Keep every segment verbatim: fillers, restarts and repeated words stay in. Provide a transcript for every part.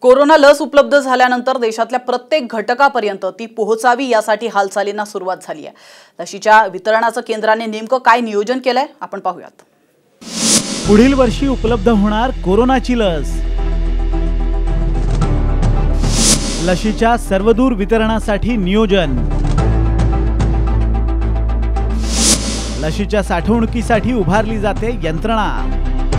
Corona लस उपलब्ध झाल्यानंतर देशातल्या प्रत्येक घटकापर्यंत ती पोहोचावी यासाठी हालचालींना सुरुवात झाली आहे। लशीच्या वितरणाचं केंद्राने नेमकं काय नियोजन केलंय आपण पाहूयात। पुढील वर्षी उपलब्ध होणार कोरोनाची लस। लशीच्या सर्वदूर वितरणासाठी नियोजन। लशीच्या साठवणुकीसाठी उभारली जाते यंत्रणा।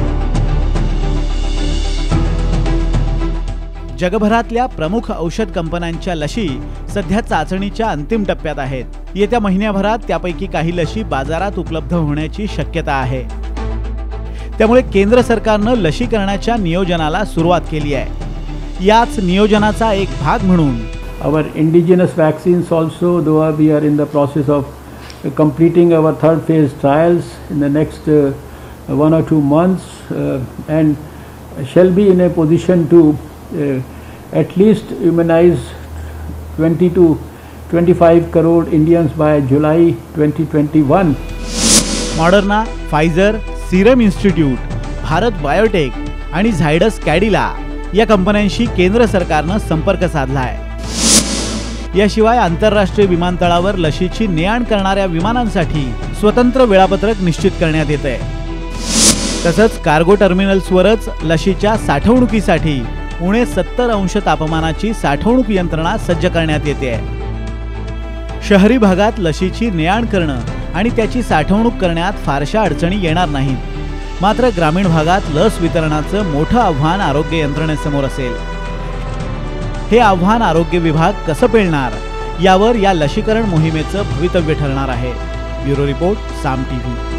जगभरातल्या प्रमुख औषध कंपन्यांच्या लशी सध्या चाचणीच्या अंतिम टप्प्यात आहेत। येत्या महिन्याभरात त्यापैकी काही लशी बाजारात उपलब्ध होण्याची शक्यता आहे। त्यामुळे केंद्र सरकारने लशीकरणाच्या नियोजनाला सुरुवात केली आहे। याच नियोजनाचा एक भाग म्हणून our indigenous vaccines also, though we are in the process of completing our third phase trials in the next uh, one or two months uh, and shall be in a position to uh, at least immunize twenty to twenty-five crore Indians by July twenty twenty-one. Moderna, Pfizer, Serum Institute, Bharat Biotech आणि झायडस कॅडिला या कंपन्यांशी केंद्र सरकारने संपर्क साधला आहे। याशिवाय आंतरराष्ट्रीय विमानतळावर लशीची ने-आण करणाऱ्या विमानांसाठी स्वतंत्र वेळापत्रक निश्चित करण्यात येते। तसंच कार्गो टर्मिनल्सवरच लशीच्या साठवणुकीसाठी उणे सत्तर अंश तापमानाची साठवणूक यंत्रणा सज्ज करण्यात येते। शहरी भागात लशीची ने-आण करणं आणि त्याची साठवणूक करण्यात फारशा अडचणी येणार नाहीत। मात्र ग्रामीण भागात लस वितरणाचं मोठं आव्हान आरोग्य यंत्रणेसमोर असेल। हे आव्हान आरोग्य विभाग कसं पेलणार यावर या लशीकरण मोहिमेचं भवितव्य ठरणार आहे। Bureau report, Saam TV.